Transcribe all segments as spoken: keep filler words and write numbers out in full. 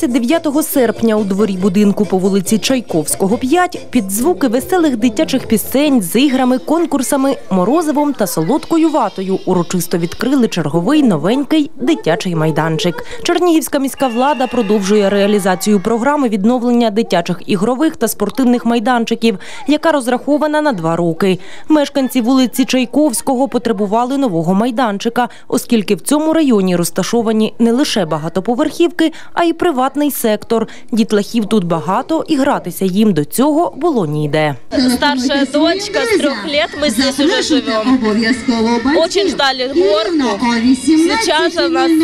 двадцять дев'ятого серпня у дворі будинку по вулиці Чайковського, п'ять, під звуки веселих дитячих пісень з іграми, конкурсами, морозивом та солодкою ватою урочисто відкрили черговий новенький дитячий майданчик. Чернігівська міська влада продовжує реалізацію програми відновлення дитячих ігрових та спортивних майданчиків, яка розрахована на два роки. Мешканці вулиці Чайковського потребували нового майданчика, оскільки в цьому районі розташовані не лише багатоповерхівки, а й приватний сектор. Дітлахів тут багато і гратися їм до цього було ніде. Старшая дочка с трех лет, мы здесь уже живем. Очень ждали горку. Сейчас у нас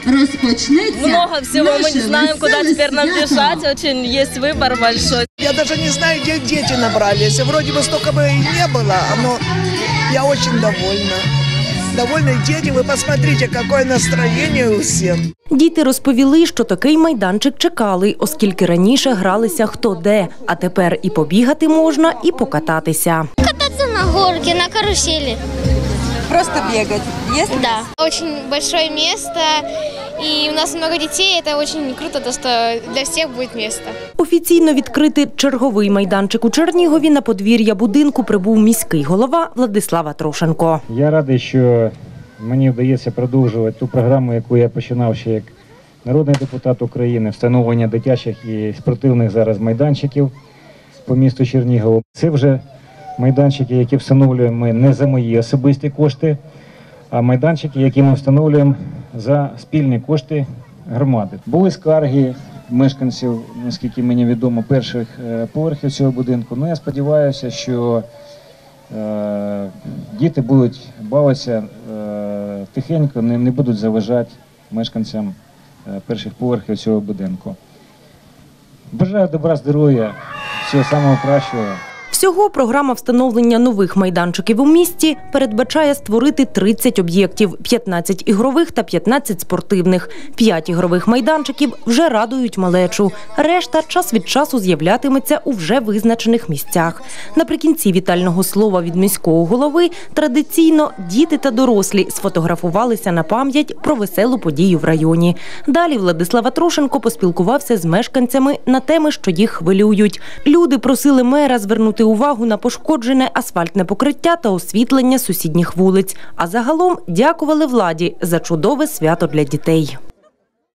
много всего, мы не знаем, куда теперь нам бежать. Очень есть выбор большой. Я даже не знаю, где дети набрались. Вроде бы столько бы и не было, но я очень довольна. Довольні діти, ви посмотрите, яке настроєння у всіх. Діти розповіли, що такий майданчик чекали, оскільки раніше гралися хто де, а тепер і побігати можна, і покататися. Кататися на горці, на каруселі. Просто бегать. Есть? Да. Очень большое место, и у нас много детей, это очень круто, то, что для всех будет место. Офіційно відкрити черговий майданчик у Чернігові на подвір'я будинку прибув міський голова Владислав Трошенко. Я радий, що мені вдається продовжувати ту програму, яку я починав ще як народний депутат України, встановлення дитячих і спортивних зараз майданчиків по місту Чернігову. Це вже майданчики, які встановлюємо ми не за мої особисті кошти, а майданчики, які ми встановлюємо за спільні кошти громади. Були скарги мешканців, наскільки мені відомо, перших поверхів цього будинку. Ну, я сподіваюся, що е, діти будуть бавитися е, тихенько, не, не будуть заважати мешканцям е, перших поверхів цього будинку. Бажаю добра, здоров'я, всього самого кращого. Всього програма встановлення нових майданчиків у місті передбачає створити тридцять об'єктів, п'ятнадцять ігрових та п'ятнадцять спортивних. П'ять ігрових майданчиків вже радують малечу. Решта час від часу з'являтиметься у вже визначених місцях. Наприкінці вітального слова від міського голови традиційно діти та дорослі сфотографувалися на пам'ять про веселу подію в районі. Далі Владислав Трошенко поспілкувався з мешканцями на теми, що їх хвилюють. Люди просили мера звернути увагу на пошкоджене асфальтне покриття та освітлення сусідніх вулиць. А загалом дякували владі за чудове свято для дітей.